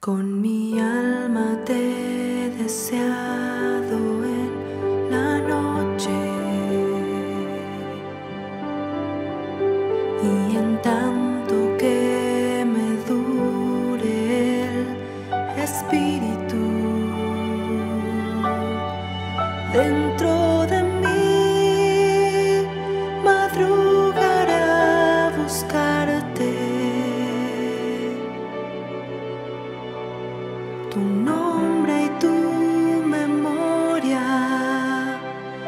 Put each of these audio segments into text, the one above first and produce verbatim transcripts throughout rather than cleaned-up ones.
Con mi alma te he deseado en la noche, y en tanto que me dure el espíritu dentro de mí, madrugará a buscarte. Tu nombre y tu memoria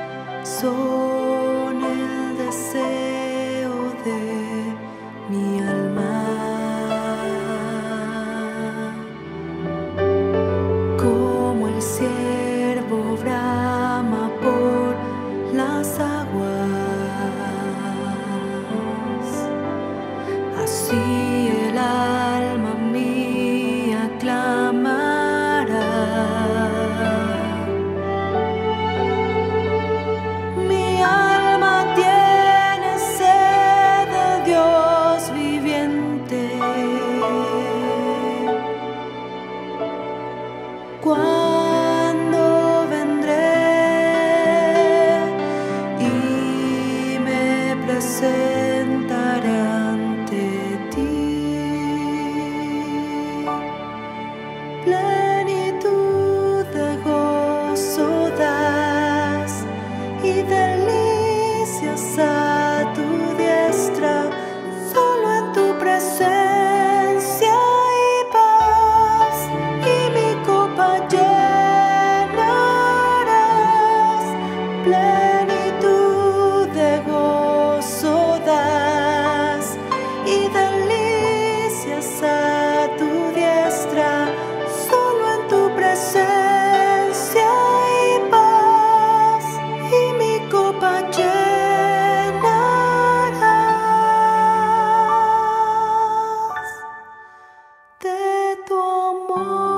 son el deseo de mi alma. Como el ciervo brama por las aguas, así el alma mía clama. Mi alma tiene sed de Dios viviente. ¿Cuándo vendré y me presentaré ante ti? Plenitud de gozo das y delicias a tu diestra, solo en tu presencia hay paz, y mi copa llenarás. Plenitud de gozo das y delicias a tu diestra, solo en tu presencia hay paz, y mi copa llenarás de tu amor.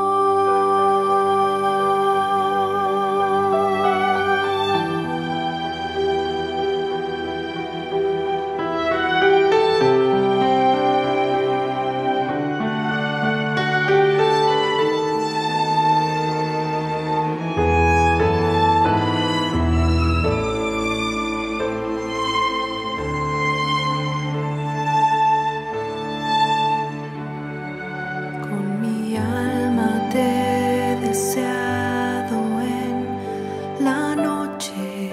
Con mi alma te he deseado en la noche,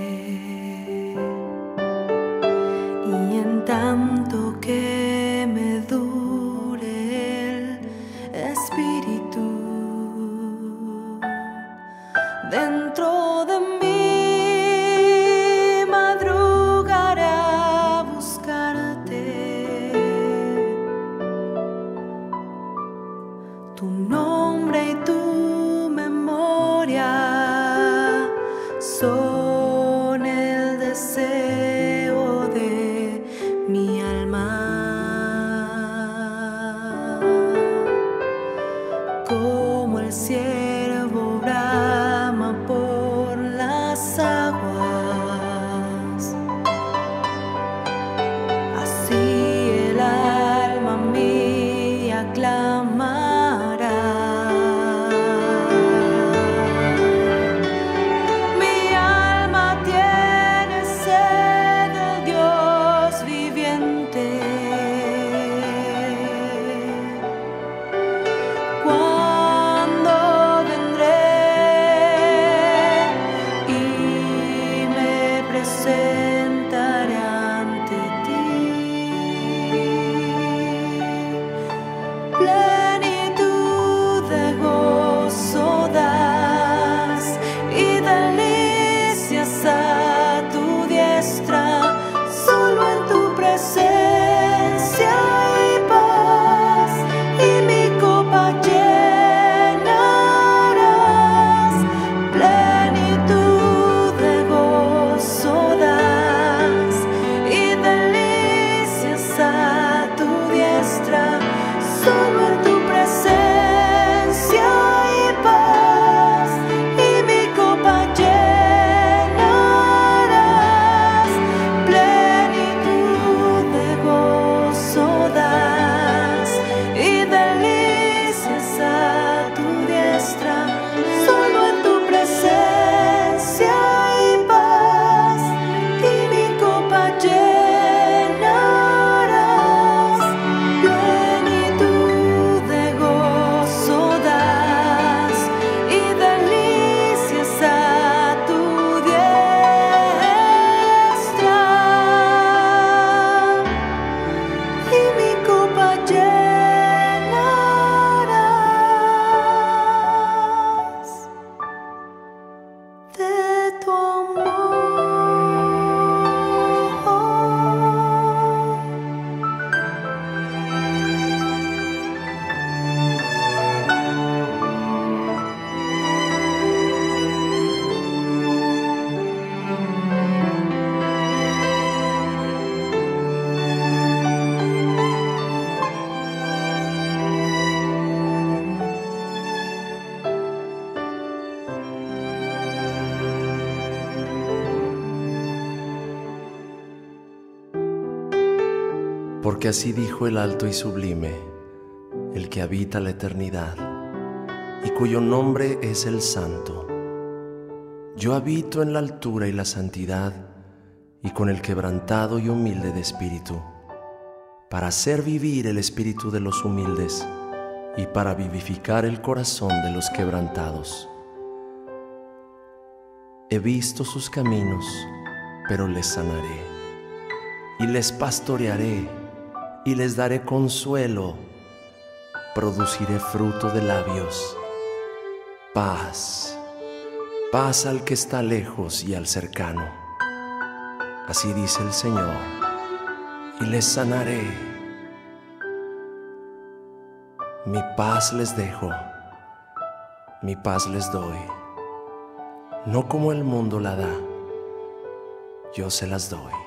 y en tanto que me dure el espíritu dentro de mí, madrugará a buscarte. Tu nombre y tu memoria son el deseo de mi alma. Porque así dijo el alto y sublime, el que habita la eternidad, y cuyo nombre es el Santo. Yo habito en la altura y la santidad, y con el quebrantado y humilde de espíritu, para hacer vivir el espíritu de los humildes, y para vivificar el corazón de los quebrantados. He visto sus caminos, pero les sanaré, y les pastorearé, y les daré consuelo. Produciré fruto de labios, paz, paz al que está lejos y al cercano. Así dice el Señor, y les sanaré. Mi paz les dejo, mi paz les doy, no como el mundo la da, yo se las doy.